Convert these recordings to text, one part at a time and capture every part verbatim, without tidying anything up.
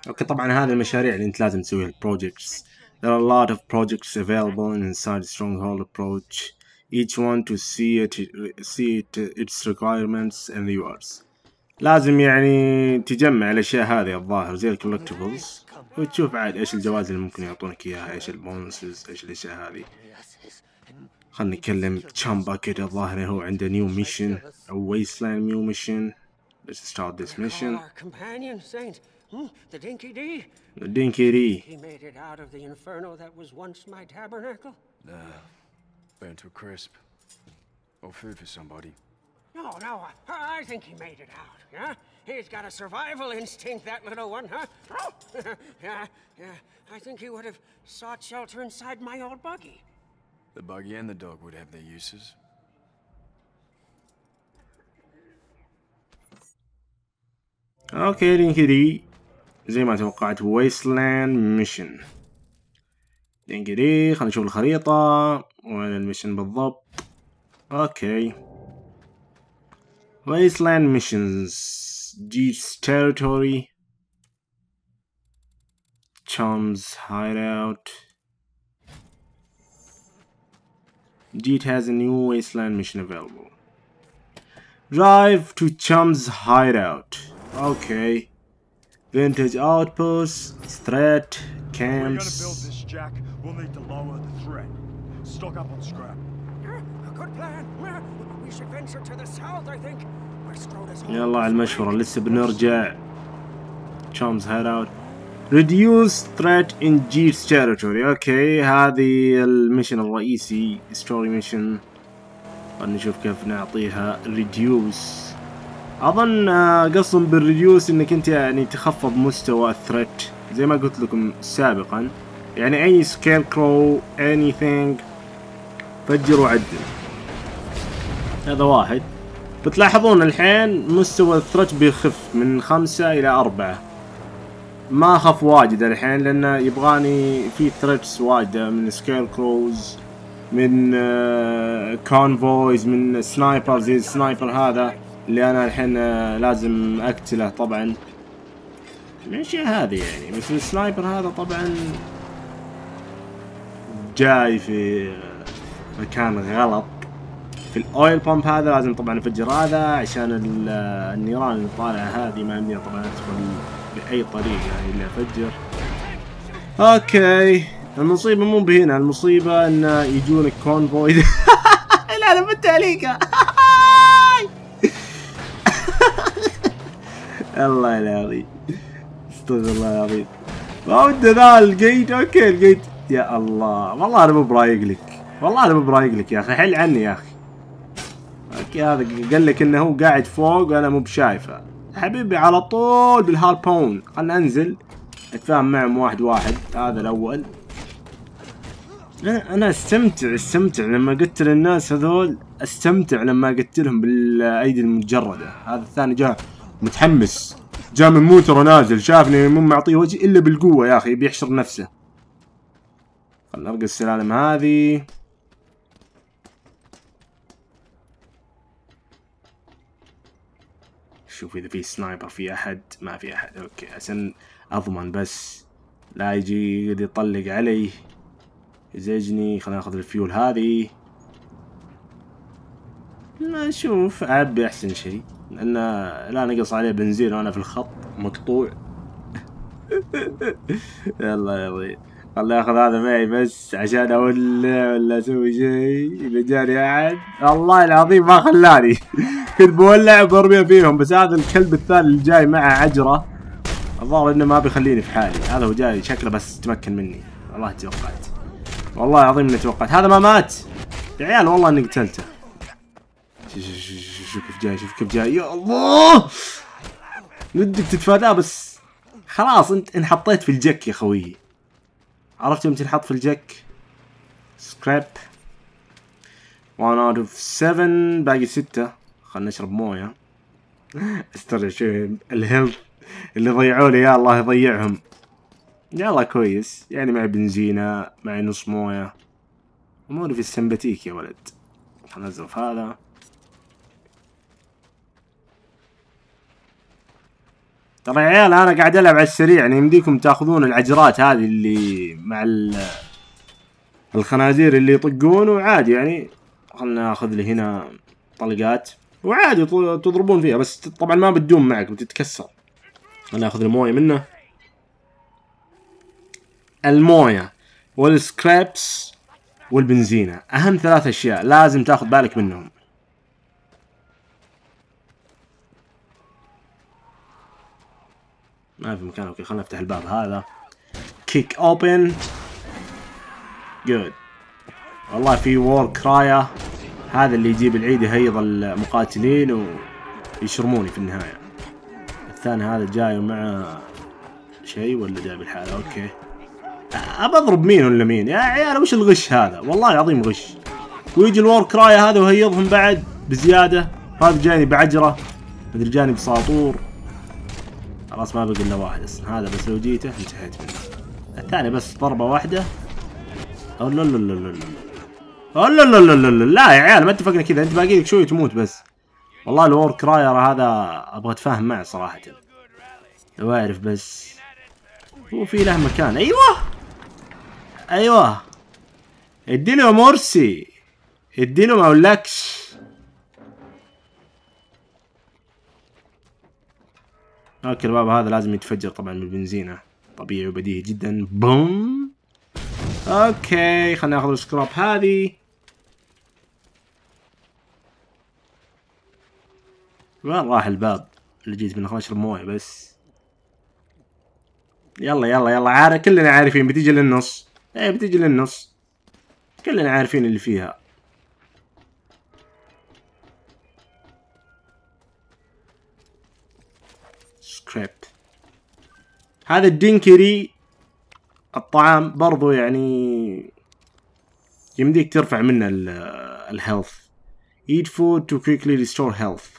اوكي طبعا هذه المشاريع اللي انت لازم تسويها البروجكتس. There are a lot of projects available inside Stronghold approach, each one to see it see it its requirements and rewards. لازم يعني تجمع الاشياء هذه الظاهر زي الكولكتبلز وتشوف عاد ايش الجوائز اللي ممكن يعطونك اياها، ايش البونسز، ايش الاشياء هذه. خلنا نكلم تشامبا كده، الظاهر هو عنده نيو ميشن او ويستلاند نيو ميشن. Let's start this mission. Our companion saint, hmm? the Dinky Dee. The Dinky Dee. He made it out of the inferno that was once my tabernacle. Nah, burnt to a crisp. Or food for somebody. No, no, I, I think he made it out. Yeah, he's got a survival instinct, that little one, huh? Oh, yeah, yeah. I think he would have sought shelter inside my old buggy. The buggy and the dog would have their uses. اوكي دينكي دي زي ما توقعت ويستلاند ميشن. دينكي دي خلينا نشوف الخريطة وين الميشن بالضبط. اوكي ويستلاند ميشنز، جيت's territory, Chum's hideout. Jeet has a new wasteland mission available. Drive to Chum's hideout. Okay. Vintage outposts, threat, camps. We're gonna build this, Jack. We'll need to lower the threat. Stock up on scrap. A good plan. We should venture to the south, I think. يلا على المشورة، لسه بنرجع. Chum's hideout. Reduce threat in Jeet's territory. اوكي هذه الميشن الرئيسي، ستوري ميشن. خلنا نشوف كيف نعطيها reduce. اظن قصدهم بالريديوس انك انت يعني تخفض مستوى الثريت زي ما قلت لكم سابقا، يعني اي سكيل كرو anything فجر وعدل. هذا واحد. بتلاحظون الحين مستوى الثريت بيخف من خمسة الى اربعة، ما خف واجد الحين لانه يبغاني في ثريتس واجدة من سكيل كروز، من كونفويز، من سنايبر زي السنايبر هذا اللي انا الحين لازم اقتله طبعا. الاشياء هذه يعني، بس السنايبر هذا طبعا جاي في مكان غلط. في الاويل بامب هذا لازم طبعا افجر هذا عشان النيران اللي طالعه هذه ما يمدينا طبعا ادخل باي طريقه يعني الا افجر. اوكي المصيبه مو بهنا، المصيبه ان يجونك كونفوي. لا لا بالتعليقه. الله العظيم، استغفر الله العظيم. ما ودي ذا الجيت. اوكي الجيت يا الله، والله انا مو برايق لك، والله انا مو برايق لك يا اخي، حل عني يا اخي. اوكي هذا قال لك انه هو قاعد فوق وانا مو بشايفه. حبيبي على طول بالهاربون، خلنا انزل اتفاهم معهم واحد واحد. هذا الاول. انا استمتع استمتع لما قتل الناس هذول، استمتع لما قتلهم بالايدي المجرده. هذا الثاني جاء متحمس، جاء من موتر نازل، شافني مو معطيه وجه الا بالقوه يا اخي، بيحشر نفسه. خلنا نلقى السلالم هذه. شوف اذا في سنايبر، في احد؟ ما في احد. اوكي عشان اضمن بس لا يجي يطلق علي يزعجني. خلينا ناخذ الفيول هذه. ما اشوف اعبي احسن شيء، لان لا نقص عليه بنزين وانا في الخط مقطوع. يلا يلا خليني اخذ هذا معي بس عشان اولع ولا اسوي شيء اذا جاني احد. والله العظيم ما خلاني. كنت بولع وبرمي فيهم، بس هذا الكلب الثاني اللي جاي معه عجرة الظاهر انه ما بيخليني في حالي. هذا هو جاي شكله بس تمكن مني. والله توقعت، والله العظيم اني توقعت. هذا ما مات يا عيال، والله اني قتلته. شوف كيف جاي، شوف كيف جاي. يا الله ودك تتفاداه بس خلاص انت انحطيت في الجك يا خويي. عرفت يوم تنحط في الجك؟ سكراب. واحد اوت اوف سبعة، باقي ستة. خلنا نشرب مويه. استرجع شوي الهيلث اللي ضيعوا لي، يا الله يضيعهم. يلا كويس يعني، معي بنزينة، معي نص مويه، اموري في السمباتيك يا ولد. خلنا نزرف هذا. ترى يا عيال انا قاعد العب على السريع، يعني يمديكم تاخذون العجرات هذه اللي مع الخنازير اللي يطقون وعادي يعني. خلنا ناخذ لي هنا طلقات وعادي تضربون فيها، بس طبعا ما بتدوم معك بتتكسر. خلنا ناخذ المويه منه. المويه والسكرابس والبنزينة اهم ثلاث اشياء لازم تاخذ بالك منهم. ما في مكان. اوكي خلنا نفتح الباب هذا. كيك اوبن. جود. والله في وور كرايا، هذا اللي يجيب العيد يهيض المقاتلين ويشرموني في النهاية. الثاني هذا جاي مع شيء ولا جاي بالحالة؟ اوكي ابى اضرب مين ولا مين يا عيال؟ وش الغش هذا؟ والله العظيم غش. ويجي الوور كرايا هذا وهيضهم بعد بزيادة. هذا جاني بعجرة، مدري جاني بساطور. خلاص ما بقي الا واحد اصلا، هذا بس لو جيته انتهيت منه. الثاني بس ضربة واحدة. لا لا لا لا لا لا لا لا لا لا يا عيال ما اتفقنا كذا، انت باقي لك شوي تموت بس. والله الوور كراير هذا ابغى اتفاهم معه صراحة، لو اعرف بس هو في له مكان. ايوه ايوه اديله مرسي، اديله ما اقولكش. اوكي الباب هذا لازم يتفجر طبعا بالبنزينة، طبيعي وبديهي جدا. بوم. اوكي خلينا ناخذ السكراب هذه. وين راح الباب اللي جيت منه؟ خلينا نشرب مويه بس. يلا يلا يلا عارف، كلنا عارفين بتيجي للنص. ايه بتيجي للنص، كلنا عارفين اللي فيها. سكراب. هذا الدينكري الطعام برضو يعني يمديك ترفع منه الهيلث. eat food to quickly restore health.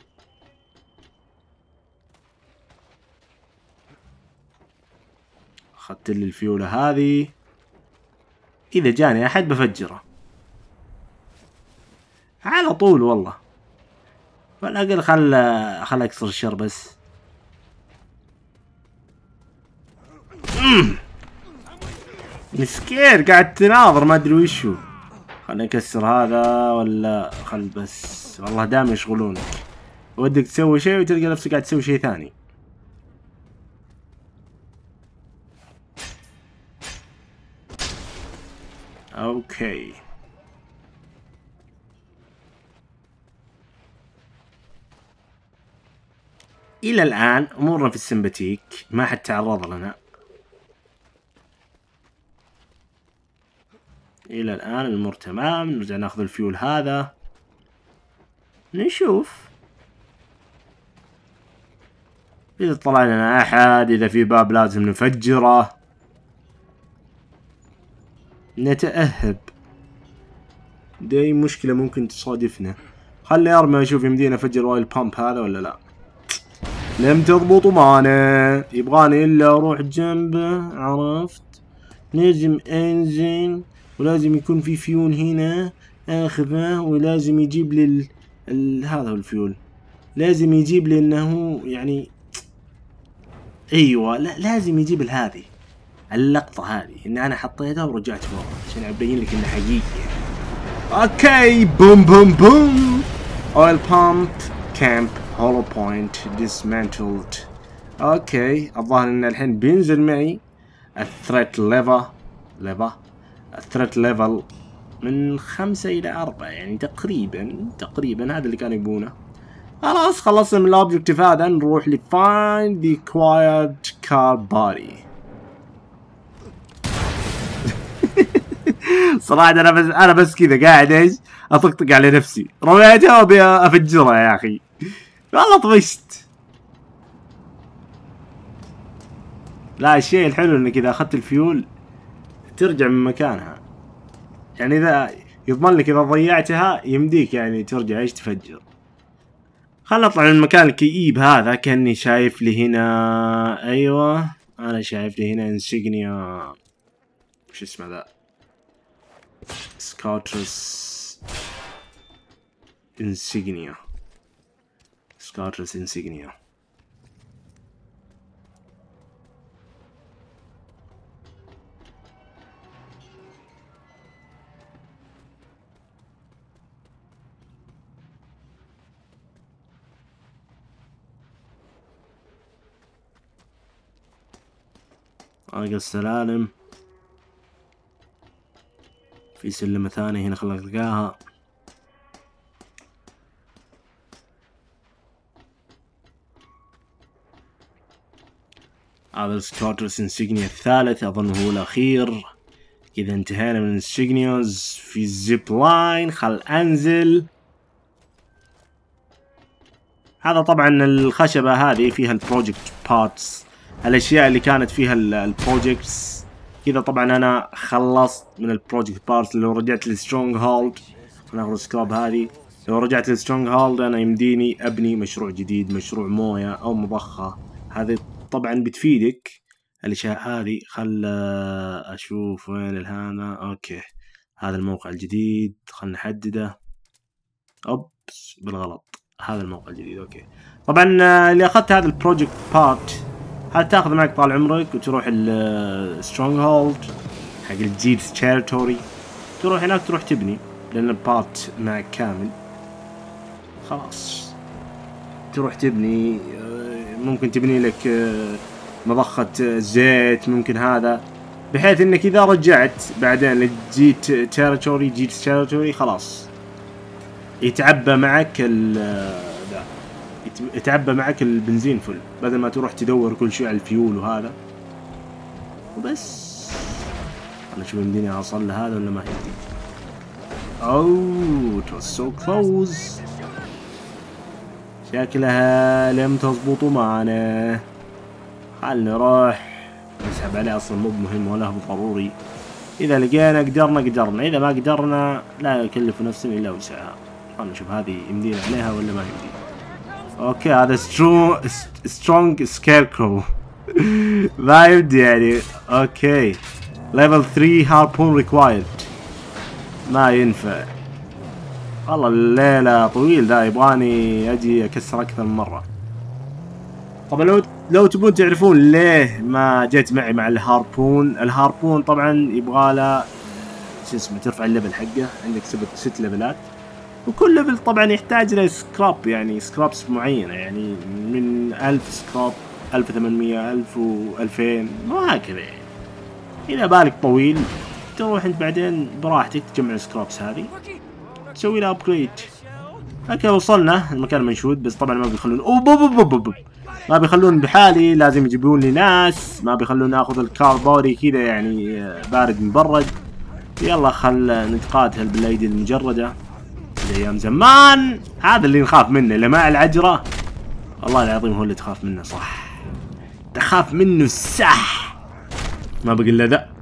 اخذت لي الفيولة هذه، اذا جاني احد بفجره على طول والله. ولا اقل خل خل اكسر الشر بس. مسكين قاعد تناظر ما ادري وشو. خلنا نكسر هذا ولا خل بس. والله دائما يشغلونك، ودك تسوي شيء وتلقى نفسك قاعد تسوي شيء ثاني. اوكي الى الان امورنا في السمباتيك، ما حد تعرض لنا الى الان. الامور تمام. نرجع ناخذ الفيول هذا نشوف اذا طلع لنا احد، اذا في باب لازم نفجره. نتأهب، دي مشكلة ممكن تصادفنا. خلي ارمي اشوف يمدينا افجر وايل بامب هذا ولا لا. لم تضبطوا معنا، يبغاني الا اروح جنبه. عرفت؟ لازم انزل ولازم يكون في فيون هنا اخذه، ولازم يجيب لي ال... ال... هذا هو الفيول. لازم يجيب لي انه يعني ايوه لا لازم يجيب هذه اللقطة هذه ان انا حطيتها ورجعت ورا عشان ابين لك انه حقيقي. اوكي بوم بوم بوم. اويل بامب كامب هولو بوينت dismantled. اوكي الظاهر ان الحين بينزل معي الثريت ليفل ليفل الثريت ليفل من خمسة الى أربعة، يعني تقريبا تقريبا هذا اللي كانوا يبونه. خلاص خلصنا من الاوبجكتيف هذا، نروح ل find the acquired car body. صراحة انا بس انا بس كذا قاعد ايش اطقطق على نفسي، رميتها وابي افجرها يا اخي والله طفشت. لا الشيء الحلو انك اذا اخذت الفيول ترجع من مكانها، يعني اذا يضمن لك اذا ضيعتها يمديك يعني ترجع ايش تفجر. خلنا نطلع من المكان الكئيب هذا. كاني شايف لي هنا، ايوه انا شايف لي هنا انسيجنيا، وش اسمه ذا؟ سكارترس انسيجنيا، سكارترس انسيجنيا. باقي السلالم. في سلمة ثانية هنا خلنا نلقاها. هذا السكوترس انسيجنيا الثالث اظن هو الاخير. كذا انتهينا من الانسيجنيوز. في الزيب لاين خل انزل. هذا طبعا الخشبة هذه فيها البروجكت بارتس، الاشياء اللي كانت فيها البروجكتس. كذا طبعا انا خلصت من البروجكت بارتس. لو رجعت للسترونج هولد ناخذ السكراب هذه. لو رجعت للسترونج هولد انا يمديني ابني مشروع جديد، مشروع مويه او مضخة. هذه طبعا بتفيدك الاشياء هذه. خل اشوف وين الهامة. اوكي هذا الموقع الجديد خلنا نحدده. اوبس بالغلط، هذا الموقع الجديد. اوكي طبعا اللي اخذت هذا البروجكت بارت هذا تاخذ معك طال عمرك وتروح السترونج هولد حق الجيتس تيريتوري، تروح هناك تروح تبني لان البارت معك كامل. خلاص تروح تبني. ممكن تبني لك مضخة زيت، ممكن هذا، بحيث انك اذا رجعت بعدين للجيت تيريتوري جيتس تيريتوري خلاص يتعبى معك ال يتعبى معك البنزين فل، بدل ما تروح تدور كل شيء على الفيول وهذا وبس. انا شوف يمديني اوصل لهذا ولا ما يمديني. اوه it was so close. شكلها لم تضبط معنا. خلنا نروح نسحب عليه، اصلا مو مهم ولا هو ضروري. اذا لقينا قدرنا قدرنا، اذا ما قدرنا لا يكلف نفسا الا وسعها. خلنا نشوف هذه يمدينا عليها ولا ما يمدينا. اوكي هذا سترونج سترونج سكيركرو ما يمدي يعني. اوكي ليفل ثري هاربون ريكوايرد، ما ينفع والله. الليلة طويل ذا، يبغاني اجي اكسر اكثر من مرة. طبعا لو لو تبون تعرفون ليه ما جيت معي مع الهاربون، الهاربون طبعا يبغاله شو اسمه ترفع الليفل حقه. عندك ست ست ليفلات، وكل ليفل طبعا يحتاج له سكراب، يعني سكرابس معينة، يعني من ألف سكراب، ألف وثمانمية، ألف وألفين وهكذا. يعني إذا بالك طويل تروح أنت بعدين براحتك تجمع السكرابس هذه تسوي لها أبجريد. اوكي وصلنا المكان منشود، بس طبعا ما بيخلون أوب ما بيخلون بحالي، لازم يجيبون لي ناس، ما بيخلون اخذ الكار بودي كذا يعني بارد مبرد. يلا خل نتقاتل بالايدي المجرده زي ايام زمان. هذا اللي نخاف منه اللي مع العجره، والله العظيم هو اللي تخاف منه صح، تخاف منه السح. ما بقي الا ذا.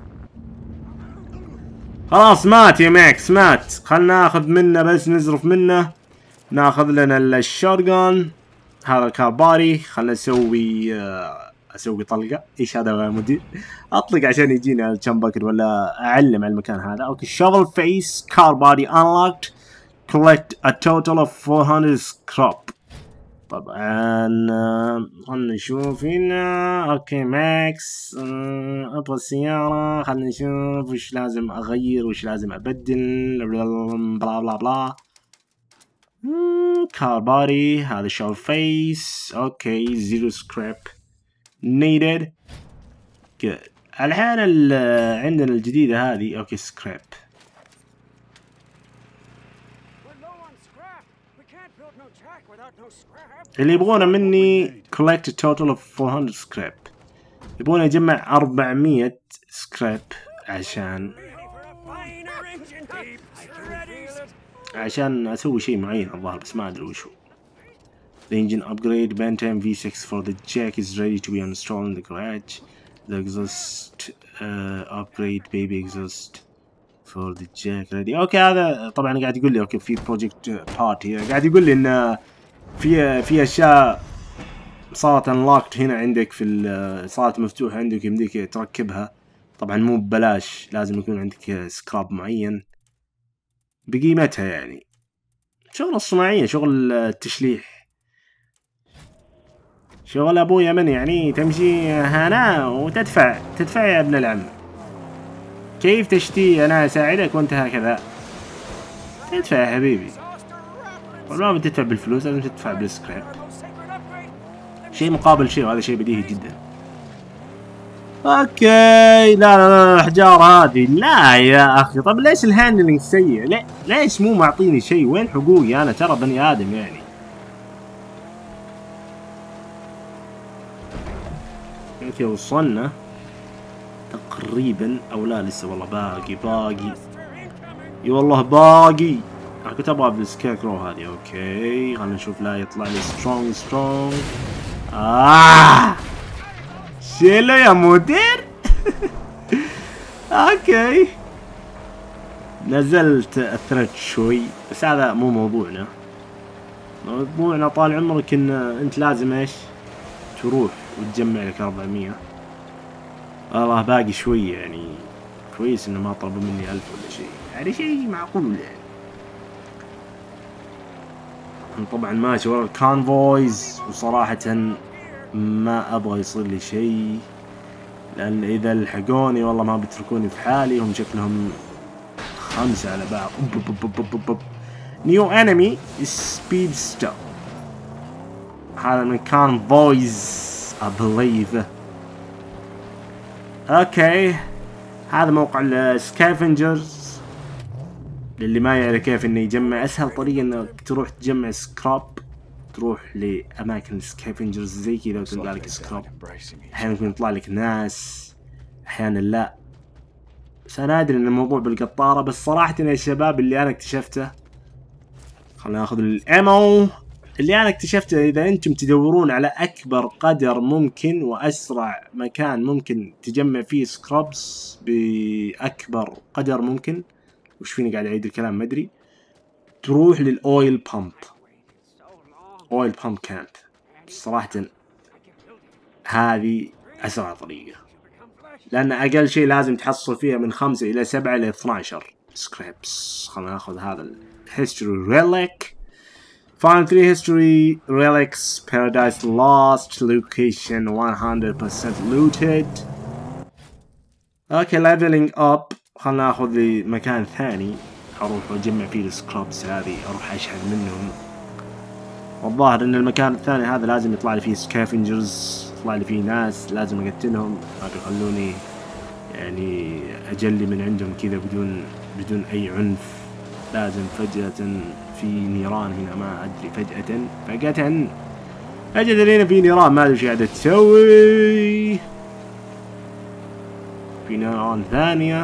خلاص مات يا ماكس مات. خلنا ناخذ منه بس نزرف منه، ناخذ لنا الشوتجن هذا الكاباري. خلنا نسوي اسوي طلقه. ايش هذا يا مدير؟ اطلق عشان يجينا الشمبكر ولا اعلم على المكان هذا. اوكي شوفل فيس كار بادي انلوكت كولكت ا توتال اوف فور هندرد سكراب. طبعا خلنا نشوف هنا. اوكي ماكس ابغى السياره. خلنا نشوف وش لازم اغير وش لازم ابدل بلا بلا بلا. كار بادي هذا شو فيس. اوكي زيرو سكراب نيدد جود. الحين عندنا الجديدة هذه. اوكي سكراب اللي يبغونه مني collect a total of four hundred سكراب. يبغون يجمع أربعمية سكراب عشان عشان اسوي شيء معين الظاهر، بس ما ادري وش هو. The engine upgrade Bantam في سكس for the jack is ready to be installed in the garage. The exhaust uh, upgrade baby exhaust for the jack ready. اوكي هذا طبعا قاعد يقول لي اوكي في بروجكت بارتي، قاعد يقول لي ان في في اشياء صارت unlocked هنا عندك، في صارت مفتوحة عندك يمديك تركبها. طبعا مو ببلاش، لازم يكون عندك سكراب معين بقيمتها. يعني شغل الصناعية، شغل التشليح، شغل ابويا من يعني تمشي هنا وتدفع تدفع يا ابن العم. كيف تشتي انا اساعدك وانت هكذا تدفع يا حبيبي. ما بتدفع بالفلوس، لازم تدفع بالسكراب، شيء مقابل شيء، وهذا شيء بديهي جدا. اوكي. لا لا لا الاحجار هذه لا يا اخي. طب ليش الهاندلنج سيء؟ ليه ليش مو معطيني شيء؟ وين حقوقي انا؟ ترى بني ادم يعني. اوكي وصلنا تقريبا او لا لسه؟ والله باقي باقي اي والله باقي. انا كنت ابغى بالسكيركرو هذه. اوكي خلينا نشوف. لا يطلع لي سترونج سترونج. آه شيله يا مدير. اوكي نزلت اثرت شوي بس هذا مو موضوعنا. موضوعنا طال عمرك ان انت لازم ايش تروح وتجمع لك أربعمية. والله باقي شوي يعني. كويس انه ما طلبوا مني ألف ولا شيء يعني. شيء معقول يعني. طبعا ماشي ورا الكونفويز وصراحة ما ابغى يصير لي شيء لان اذا لحقوني والله ما بيتركوني في حالي. هم شكلهم خمسة على بعض. نيو انمي سبيد ستوب. هذا من كونفويز I believe. اوكي هذا موقع السكافنجرز. للي ما يعرف كيف انه يجمع، اسهل طريقة انك تروح تجمع سكراب تروح لاماكن السكافنجرز زي كذا وتلقى لك سكراب. احيانا يكون يطلع لك ناس احيانا لا. بس انا ادري ان الموضوع بالقطارة. بس صراحة يا شباب اللي انا اكتشفته، خلينا ناخذ الامو اللي انا اكتشفته. اذا انتم تدورون على اكبر قدر ممكن واسرع مكان ممكن تجمع فيه سكرابس باكبر قدر ممكن، وش فيني قاعد اعيد الكلام ما ادري، تروح للاويل بامب. اويل بامب كامب صراحة هذه اسرع طريقة، لان اقل شيء لازم تحصل فيها من خمسة الى سبعة الى اثني عشر سكرابس. خلينا ناخذ هذا الهيستوري ريليك. Find three history relics. Paradise Lost. Location one hundred percent looted. اوكي leveling up. خلنا ناخذ لي مكان ثاني اروح واجمع فيه السكرابس هذه، اروح اشحن منهم. والظاهر ان المكان الثاني هذا لازم يطلع لي فيه سكافنجرز، يطلع لي فيه ناس لازم اقتلهم. ما بيخلوني يعني اجلي من عندهم كذا بدون بدون اي عنف. لازم فجأة في نيران هنا، ما ادري فجأة فجأة فجأة هنا في نيران ما ادري ايش قاعدة تسوي. في نيران ثانية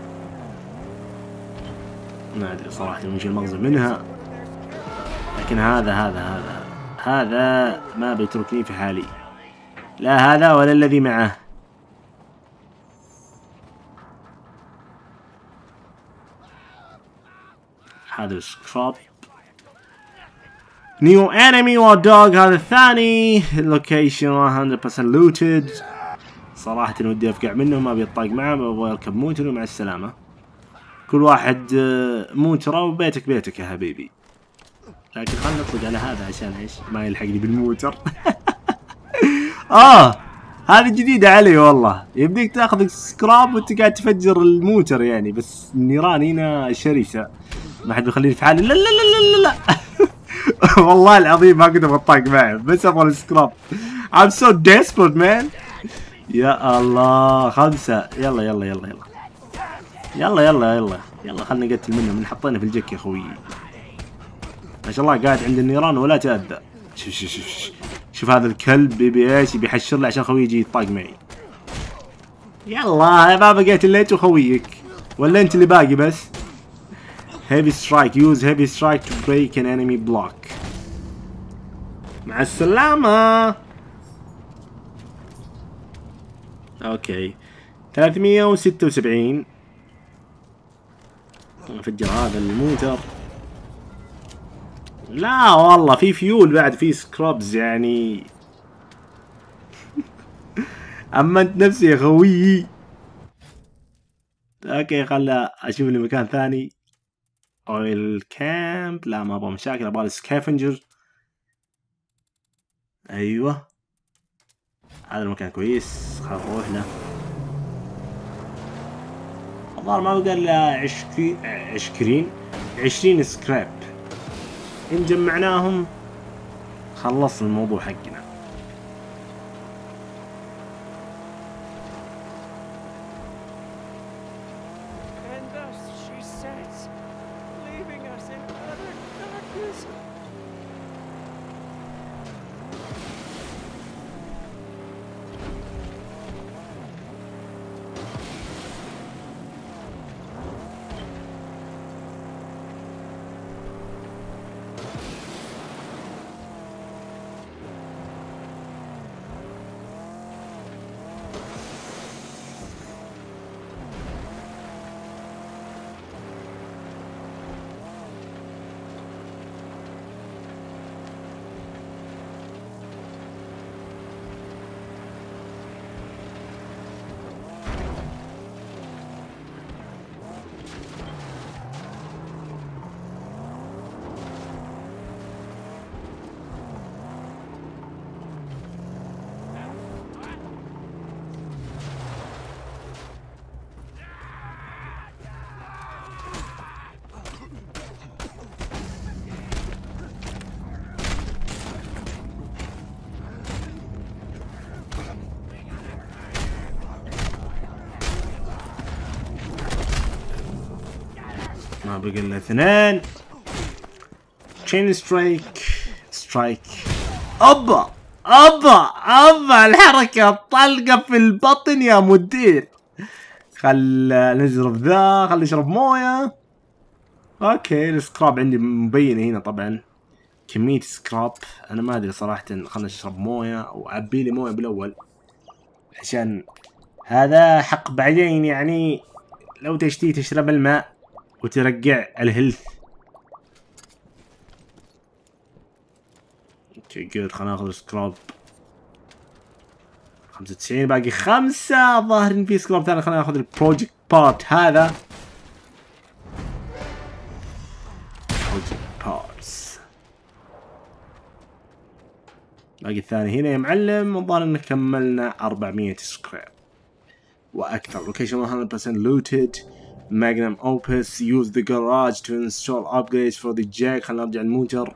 ما ادري صراحة وش المغزى منها. لكن هذا هذا هذا هذا ما بيتركني في حالي، لا هذا ولا الذي معه. هذا السكراب. نيو انمي ودوغ هذا الثاني. لوكيشن مية بالمية لوتد. صراحة ودي افقع منه، ما بيطاق معه، ابغى اركب موتر ومع السلامة. كل واحد موتره وبيتك بيتك يا حبيبي. لكن خلنا نطلق على هذا عشان ايش ما يلحقني بالموتر. اه هذه جديدة علي والله. يبديك تاخذ سكراب وانت قاعد تفجر الموتر يعني. بس النيران هنا شرسة، ما حد بيخليني في حالي. لا لا لا لا لا والله العظيم ما كنت بطاق معه، بس ابغى السكراب. I'm so desperate man. يا الله خمسة. يلا يلا يلا يلا يلا يلا يلا يلا خلنا نقتل منه. من حطينا في الجك يا خوي. ما شاء الله قاعد عند النيران ولا تأذى. شوف شوف شوف شوف هذا الكلب بيبي ايش بيحشر لي عشان خوي يجي يطاق معي. يلا ما بقيت الا انت وخويك، ولا انت اللي باقي بس؟ heavy strike. use heavy strike to break an enemy block. مع السلامة. اوكي ثلاثمية وستة وسبعين. نفجر هذا الموتر. لا والله في فيول بعد، في سكرابز يعني. امنت نفسي يا خويي. اوكي خلا اشوف لي مكان ثاني. اويل كامب. لا ما ابغى مشاكل، ابغى السكافنجر. ايوه هذا المكان كويس، خل نروح له. الظاهر ما بقى الا عشرين عشرين عشرين سكراب. ان جمعناهم خلصنا الموضوع حقنا. ما بقى الا اثنين. تشين سترايك سترايك. اوبا اوبا اوبا الحركة الطلقة في البطن يا مدير. خل نجرب ذا، خل نشرب موية. اوكي السكراب عندي مبينة هنا طبعا كمية سكراب. انا ما ادري صراحة، خلنا نشرب موية او عبي لي موية بالاول عشان هذا حق بعدين، يعني لو تشتي تشرب الماء وترجع الهيلث. اوكي جود، خلنا ناخذ سكراب خمسة وتسعين، باقي خمسة. ظاهر ان في سكراب ثاني، خلينا ناخذ البروجكت بارت هذا. بروجكت بارتس باقي الثاني هنا يا معلم. الظاهر ان كملنا أربعمية سكراب واكثر. لوكيشن one hundred percent looted. Magnum Opus. Use the garage to install upgrades for the jack. خلينا نرجع الموتر.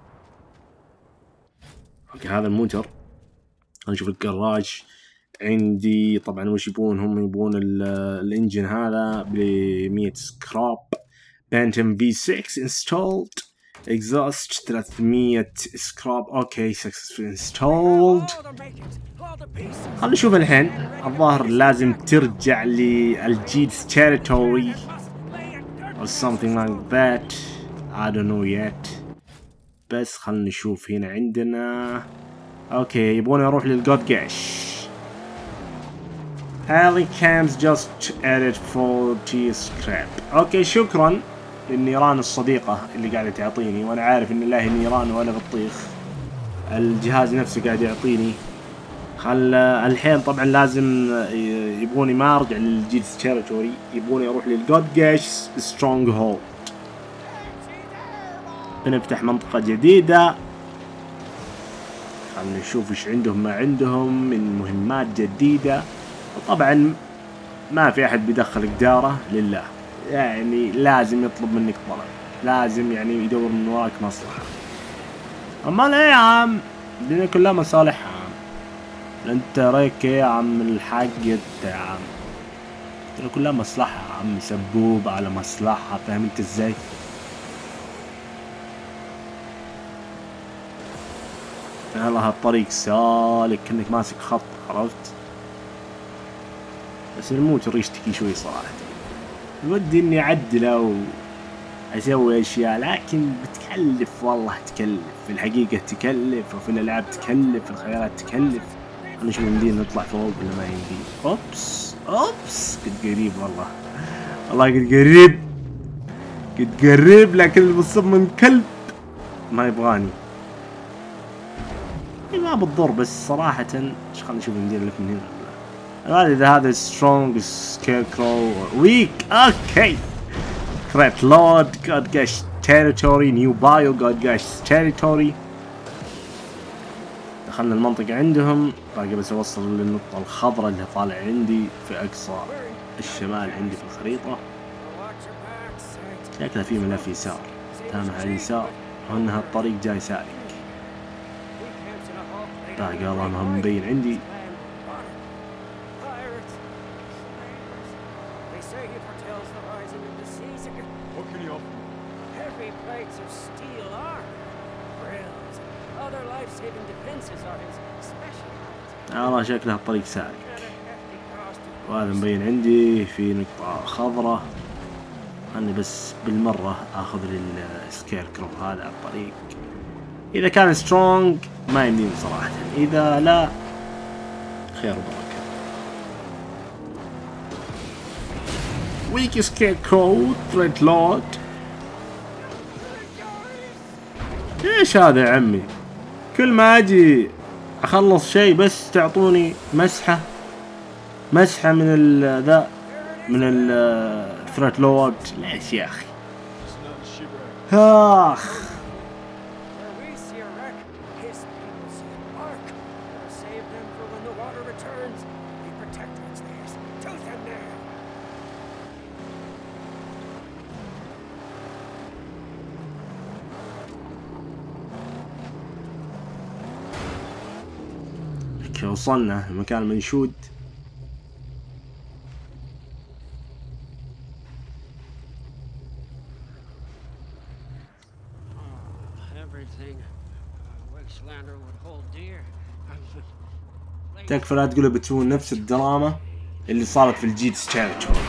اوكي هذا الموتر. خلينا نشوف الجراج عندي. طبعا وش يبون هم؟ يبون الانجن هذا ب مية سكراب. Phantom في ستة installed. exhaust ثلاثمية سكراب. اوكي successfully installed. خلينا نشوف الحين. الظاهر لازم ترجع للجيتس territory or something like that. I don't know yet. بس خلينا نشوف هنا عندنا. اوكي يبغون اروح للجود جاش. هالي كامز just added forty scrap. اوكي شكرا للنيران الصديقة اللي قاعدة تعطيني، وانا عارف ان لا هي نيران ولا بطيخ، الجهاز نفسه قاعد يعطيني. خل الحين طبعا لازم يبغوني ما ارجع للجيتس تيريتوري، يبغوني اروح للجود جاش سترونج هولد. بنفتح منطقة جديدة. خلنا نشوف ايش عندهم ما عندهم من مهمات جديدة. طبعا ما في احد بيدخل قداره لله، يعني لازم يطلب منك طلب، لازم يعني يدور من وراك مصلحة. امال ايه يا عم؟ الدنيا كلها مصالح يا عم. انت رايك ايه يا عم الحاج انت يا عم؟ الدنيا كلها مصلحة يا عم، سبوب على مصلحة، فاهم انت ازاي؟ والله هالطريق سالك كأنك ماسك خط، عرفت؟ بس الموتر يشتكي شوي صراحة. ودي اني اعدله واسوي اشياء، لكن بتكلف والله تكلف، في الحقيقة تكلف، وفي الالعاب تكلف، في الخيارات تكلف. خلينا نشوف يمدينا نطلع فوق ولا ما يمدي. اوبس اوبس قد قريب والله، والله قد قريب قد قريب، لكن المصمم كلب ما يبغاني. ما بتضر بس صراحة. ايش خلينا نشوف يمدينا لك من هنا. ما ادري اذا هذا سترونج سكيركرو ويك. اوكي كريت لود جود جاش تيريتوري نيو بايو جود جاش تيريتوري. دخلنا المنطقة عندهم، باقي بس اوصل للنقطة الخضراء اللي طالع عندي في اقصى الشمال عندي في الخريطة. شكلها في ملف يسار، تمام على اليسار، وان هالطريق جاي سالك. باقي والله ما هم مبين عندي. والله شكلها الطريق سالك، وهذا مبين عندي في نقطة خضراء. خلني بس بالمرة اخذ السكيركرو هذا على الطريق. اذا كان سترونج ما يمديني صراحة، اذا لا خير وبركة. ويك سكيركرو ثريد لود. ايش هذا يا عمي؟ كل ما اجي اخلص شيء بس تعطوني مسحة مسحة من ال ذا من ال ثريت لود. ليش يا اخي؟ اخ وصلنا المكان المنشود. تكفى لا تقول بتسوون نفس الدراما اللي صارت في الجيتس تيريتوري.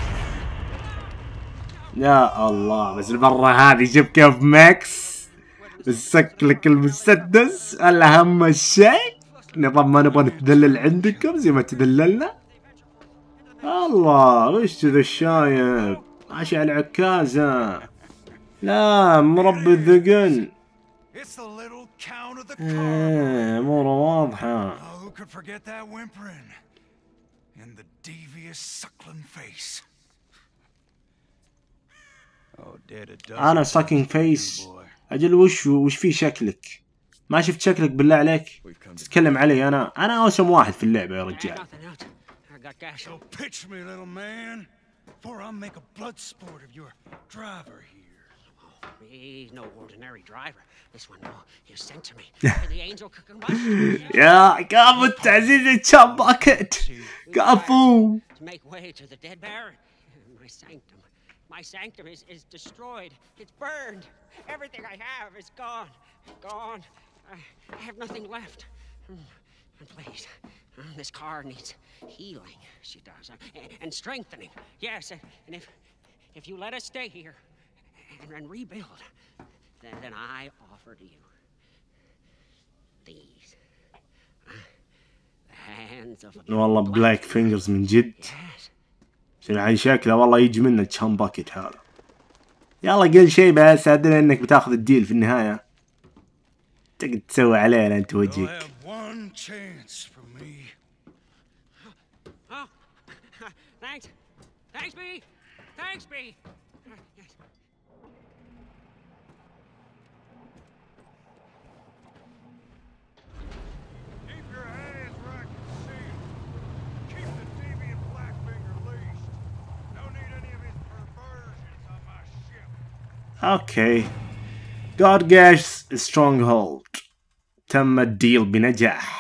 يا الله بس المرة هذه شوف كيف ماكس مسك لك المسدس. الأهم شيء نظام ما نبغى نتدلل عندكم زي ما تدللنا. الله وش ذا الشايب ماشي على العكازة. لا مربي الذقن. ايه مرة واضحة. انا ساكينج فيس. اجل وش وش في شكلك؟ ما شفت شكلك بالله عليك تتكلم علي. انا انا اوسم واحد في اللعبة يا رجال. He's no ordinary driver. This one, no, you're sent to me. The angel could combine. يا كفو التعزيز الشام باكت. كفو. To make way to the dead baron. My sanctum, my sanctum is is destroyed. It's burned. Everything I have is gone, gone. I, I have nothing left. And please, this car needs healing. She does, and strengthening. Yes, and if if you let us stay here. And, and rebuild, then, then I offer to you these uh, the hands of a والله بلاك فينجرز من جد. شنو عن شكله والله يجي منه الشام باكيت هذا. يلا قل شيء بس ادري انك بتاخذ الديل في النهاية. تقعد تسوي علينا انت وجهك. Oh, thanks, thanks me, thanks me. اوكي جارجاش سترونغ هولد تم الديل بنجاح.